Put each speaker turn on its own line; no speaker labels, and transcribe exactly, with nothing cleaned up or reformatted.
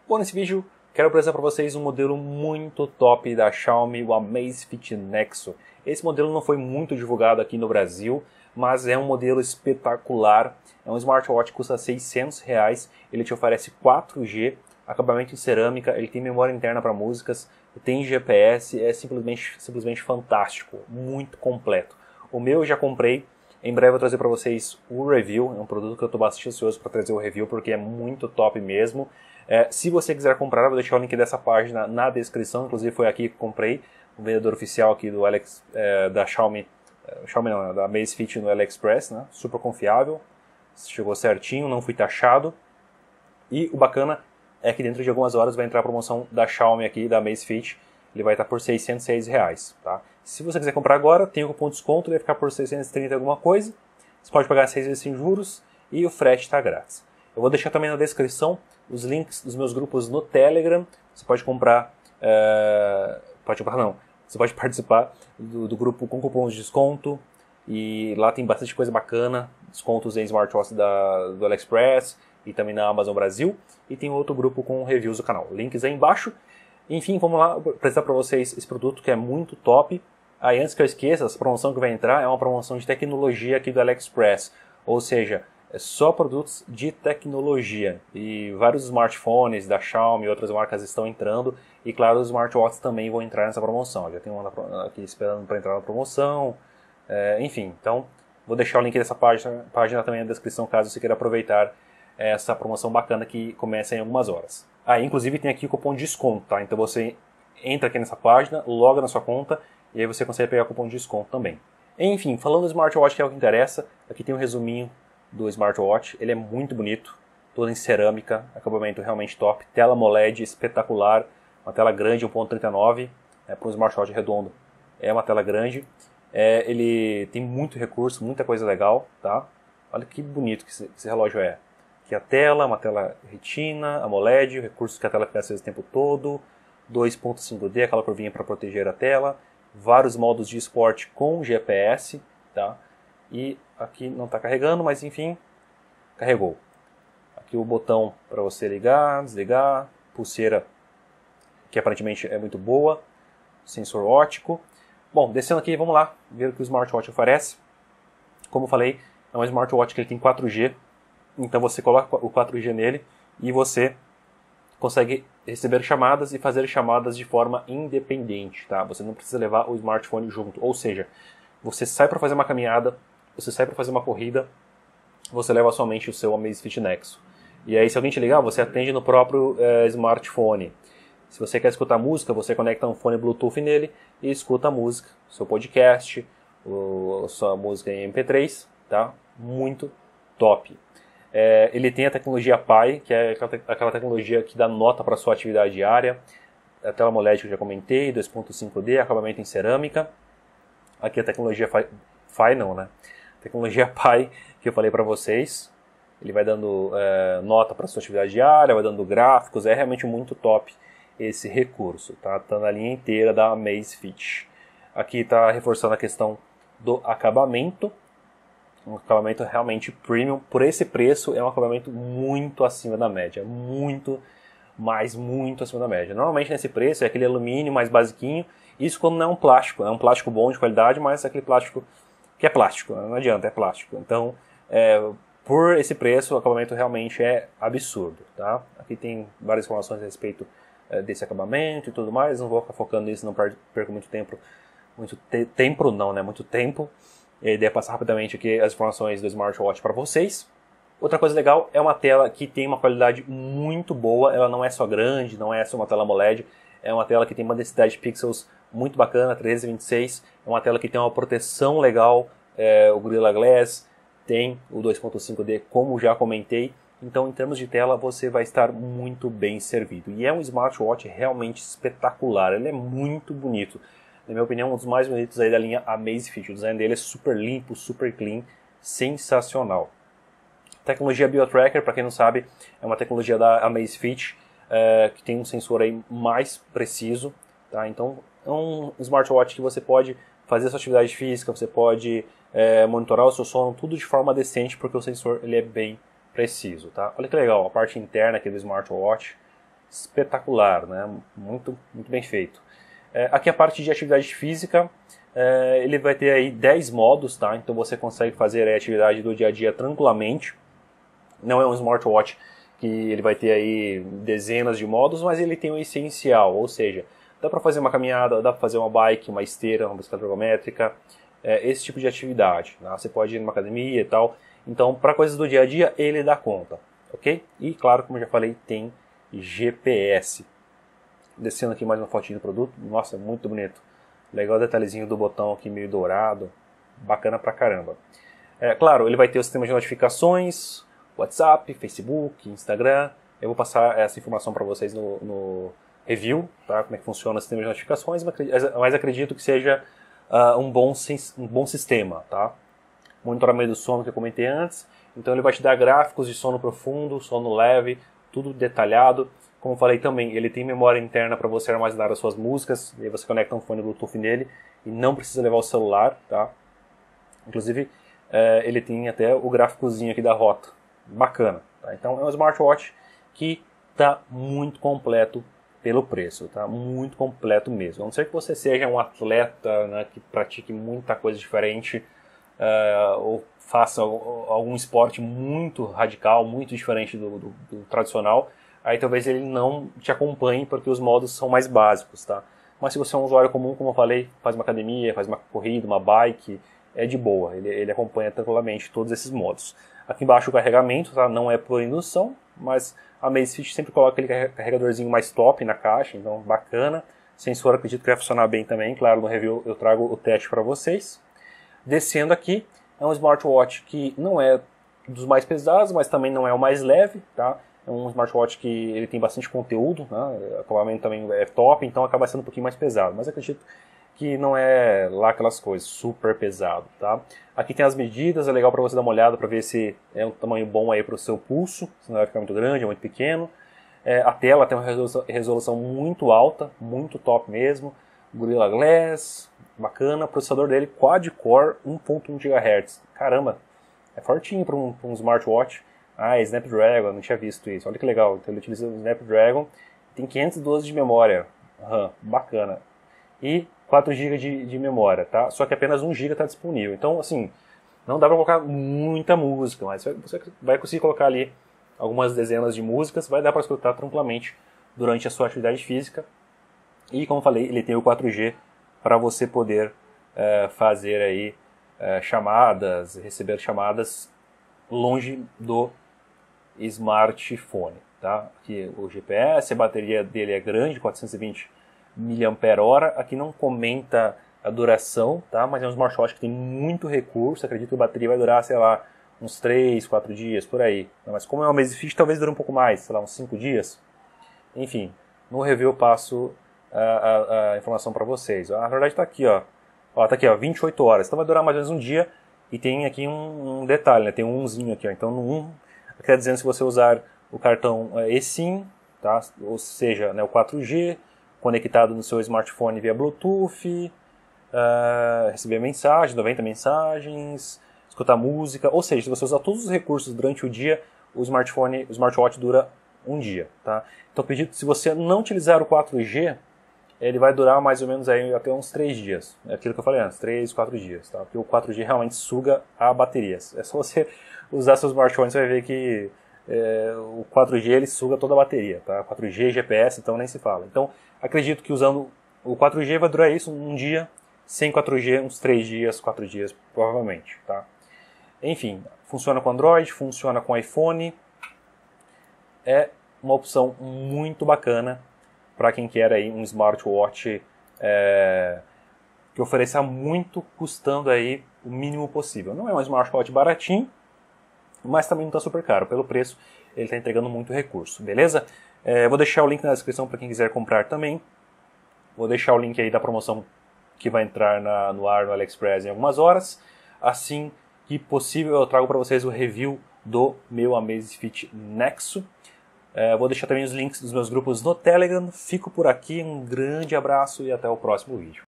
Bom, nesse vídeo quero apresentar para vocês um modelo muito top da Xiaomi, o Amazfit Nexo. Esse modelo não foi muito divulgado aqui no Brasil, mas é um modelo espetacular. É um smartwatch que custa seiscentos reais, ele te oferece quatro G, acabamento em cerâmica, ele tem memória interna para músicas, tem G P S, é simplesmente, simplesmente fantástico, muito completo. O meu eu já comprei, em breve eu vou trazer para vocês o review, é um produto que eu estou bastante ansioso para trazer o review porque é muito top mesmo. É, se você quiser comprar, eu vou deixar o link dessa página na descrição, inclusive foi aqui que comprei, o vendedor oficial aqui do Alex, é, da Xiaomi, é, Xiaomi não, da Amazfit no AliExpress, né? Super confiável, chegou certinho, não fui taxado. E o bacana é que dentro de algumas horas vai entrar a promoção da Xiaomi aqui, da Amazfit, ele vai estar por seiscentos e seis reais, tá? Se você quiser comprar agora, tem o cupom de desconto, ele vai ficar por seiscentos e trinta alguma coisa, você pode pagar seis vezes sem juros e o frete está grátis. Eu vou deixar também na descrição os links dos meus grupos no Telegram, você pode comprar, é, pode comprar não, você pode participar do, do grupo com cupons de desconto, e lá tem bastante coisa bacana, descontos em smartwatch da, do AliExpress e também na Amazon Brasil, e tem outro grupo com reviews do canal, links aí embaixo. Enfim, vamos lá apresentar para vocês esse produto que é muito top. Aí antes que eu esqueça, essa promoção que vai entrar é uma promoção de tecnologia aqui do AliExpress, ou seja, é só produtos de tecnologia, e vários smartphones da Xiaomi e outras marcas estão entrando, e claro, os smartwatches também vão entrar nessa promoção. Já tem uma aqui esperando para entrar na promoção, é, enfim, então vou deixar o link dessa página, página também na descrição caso você queira aproveitar essa promoção bacana que começa em algumas horas. Ah, inclusive tem aqui o cupom de desconto, tá? Então você entra aqui nessa página, loga na sua conta, e aí você consegue pegar o cupom de desconto também. Enfim, falando do smartwatch, que é o que interessa, aqui tem um resuminho do smartwatch, ele é muito bonito, todo em cerâmica, acabamento realmente top, tela AMOLED espetacular, uma tela grande, um ponto trinta e nove, é, para um smartwatch redondo, é uma tela grande, é, ele tem muito recurso, muita coisa legal, tá? Olha que bonito que esse, que esse relógio é. Aqui a tela, uma tela retina, AMOLED, o recurso que a tela fica acesa o tempo todo, dois ponto cinco D, aquela curvinha para proteger a tela, vários modos de esporte com G P S, tá? E aqui não está carregando, mas enfim, carregou. Aqui o botão para você ligar, desligar, pulseira que aparentemente é muito boa, sensor óptico. Bom, descendo aqui, vamos lá, ver o que o smartwatch oferece. Como eu falei, é um smartwatch que ele tem quatro G, então você coloca o quatro G nele e você consegue receber chamadas e fazer chamadas de forma independente, tá? Você não precisa levar o smartphone junto, ou seja, você sai para fazer uma caminhada, você sai para fazer uma corrida, você leva somente o seu Amazfit Nexo. E aí se alguém te ligar, você atende no próprio é, smartphone. Se você quer escutar música, você conecta um fone Bluetooth nele e escuta a música, seu podcast, o, sua música em M P três, tá? Muito top. É, ele tem a tecnologia Pi, que é aquela, te aquela tecnologia que dá nota para a sua atividade diária. A tela AMOLED que eu já comentei, dois ponto cinco D, acabamento em cerâmica. Aqui a tecnologia Fi, Fi não, né? Tecnologia Pi, que eu falei para vocês. Ele vai dando é, nota para a sua atividade diária, vai dando gráficos, é realmente muito top esse recurso, tá? Tá na linha inteira da Amazfit. Aqui está reforçando a questão do acabamento. Um acabamento realmente premium, por esse preço é um acabamento muito acima da média, muito, mas muito acima da média. Normalmente nesse preço é aquele alumínio mais basiquinho, isso quando não é um plástico, é um plástico bom de qualidade, mas é aquele plástico que é plástico, não adianta, é plástico. Então, é, por esse preço o acabamento realmente é absurdo, tá? Aqui tem várias informações a respeito é, desse acabamento e tudo mais, não vou ficar focando nisso, não perco muito tempo, muito te tempo não, né, muito tempo. E ideia é passar rapidamente aqui as informações do smartwatch para vocês. Outra coisa legal é uma tela que tem uma qualidade muito boa, ela não é só grande, não é só uma tela AMOLED, é uma tela que tem uma densidade de pixels muito bacana, trezentos e vinte e seis, é uma tela que tem uma proteção legal, é, o Gorilla Glass, tem o dois ponto cinco D, como já comentei, então em termos de tela você vai estar muito bem servido. E é um smartwatch realmente espetacular, ele é muito bonito. Na minha opinião, um dos mais bonitos aí da linha Amazfit. O design dele é super limpo, super clean, sensacional. Tecnologia BioTracker, para quem não sabe, é uma tecnologia da Amazfit, é, que tem um sensor aí mais preciso. Tá? Então, é um smartwatch que você pode fazer a sua atividade física, você pode é, monitorar o seu sono, tudo de forma decente, porque o sensor ele é bem preciso. Tá? Olha que legal, a parte interna aqui do smartwatch, espetacular, né? Muito, muito bem feito. É, aqui a parte de atividade física, é, ele vai ter aí dez modos, tá? Então você consegue fazer a atividade do dia a dia tranquilamente. Não é um smartwatch que ele vai ter aí dezenas de modos, mas ele tem o essencial, ou seja, dá para fazer uma caminhada, dá para fazer uma bike, uma esteira, uma bicicleta ergométrica, é, esse tipo de atividade. Tá? Você pode ir numa academia e tal. Então, para coisas do dia a dia, ele dá conta, ok? E claro, como eu já falei, tem G P S. Descendo aqui mais uma fotinha do produto, nossa, muito bonito. Legal o detalhezinho do botão aqui meio dourado, bacana pra caramba. É, claro, ele vai ter o sistema de notificações, WhatsApp, Facebook, Instagram. Eu vou passar essa informação para vocês no, no review, tá? Como é que funciona o sistema de notificações, mas acredito que seja uh, um, bom, um bom sistema, tá? Monitoramento do sono que eu comentei antes, então ele vai te dar gráficos de sono profundo, sono leve, tudo detalhado. Como eu falei também, ele tem memória interna para você armazenar as suas músicas, e aí você conecta um fone Bluetooth nele e não precisa levar o celular, tá? Inclusive, é, ele tem até o gráficozinho aqui da rota, bacana, tá? Então é um smartwatch que está muito completo pelo preço, tá? Muito completo mesmo. A não ser que você seja um atleta, né, que pratique muita coisa diferente, Uh, ou faça algum esporte muito radical, muito diferente do, do, do tradicional, aí talvez ele não te acompanhe porque os modos são mais básicos, tá? Mas se você é um usuário comum, como eu falei, faz uma academia, faz uma corrida, uma bike, é de boa, ele, ele acompanha tranquilamente todos esses modos. Aqui embaixo o carregamento, tá? Não é por indução, mas a Amazfit sempre coloca aquele carregadorzinho mais top na caixa, então bacana. Sensor acredito que vai funcionar bem também, claro, no review eu trago o teste para vocês. Descendo aqui, é um smartwatch que não é dos mais pesados, mas também não é o mais leve, tá? É um smartwatch que ele tem bastante conteúdo, né? O acabamento também é top, então acaba sendo um pouquinho mais pesado, mas acredito que não é lá aquelas coisas, super pesado, tá? Aqui tem as medidas, é legal para você dar uma olhada para ver se é um tamanho bom aí para o seu pulso, se não vai ficar muito grande ou muito pequeno. É, a tela tem uma resolução, resolução muito alta, muito top mesmo. Gorilla Glass, bacana. O processador dele quad-core um ponto um gigahertz. Caramba, é fortinho para um, um smartwatch. Ah, é Snapdragon, eu não tinha visto isso. Olha que legal, então ele utiliza o Snapdragon. Tem quinhentos e doze de memória RAM, bacana. E quatro gigas de, de memória, tá? Só que apenas um giga está disponível. Então, assim, não dá para colocar muita música, mas você vai conseguir colocar ali algumas dezenas de músicas, vai dar para escutar tranquilamente durante a sua atividade física. E, como eu falei, ele tem o quatro G para você poder é, fazer aí é, chamadas, receber chamadas longe do smartphone, tá? Aqui o G P S, a bateria dele é grande, quatrocentos e vinte miliampères-hora. Aqui não comenta a duração, tá? Mas é um smartwatch que tem muito recurso. Acredito que a bateria vai durar, sei lá, uns três, quatro dias, por aí. Mas como é uma Amazfit, talvez dure um pouco mais, sei lá, uns cinco dias. Enfim, no review eu passo a, a, a informação para vocês. A verdade está aqui, ó. Ó, tá aqui, ó, vinte e oito horas. Então vai durar mais ou menos um dia. E tem aqui um, um detalhe, né? Tem um umzinho aqui, ó. Então no um, quer dizer, se você usar o cartão eSIM, tá? Ou seja, né, o quatro G, conectado no seu smartphone via Bluetooth, uh, receber mensagem, noventa mensagens, escutar música, ou seja, se você usar todos os recursos durante o dia, o smartphone, o smartwatch dura um dia, tá? Então acredito que se você não utilizar o quatro G, ele vai durar mais ou menos aí até uns três dias. É aquilo que eu falei antes, três, quatro dias, tá? Porque o quatro G realmente suga a bateria. É só você usar seu smartphone, você vai ver que é, o quatro G ele suga toda a bateria, tá? quatro G, G P S, então nem se fala. Então acredito que usando o quatro G vai durar isso um dia, sem quatro G uns três dias, quatro dias provavelmente, tá? Enfim, funciona com Android, funciona com iPhone. É uma opção muito bacana para quem quer aí um smartwatch é, que ofereça muito, custando aí o mínimo possível. Não é um smartwatch baratinho, mas também não está super caro. Pelo preço, ele está entregando muito recurso, beleza? É, vou deixar o link na descrição para quem quiser comprar também. Vou deixar o link aí da promoção que vai entrar na, no ar no AliExpress em algumas horas. Assim que possível, eu trago para vocês o review do meu Amazfit Nexo. É, vou deixar também os links dos meus grupos no Telegram. Fico por aqui, um grande abraço e até o próximo vídeo.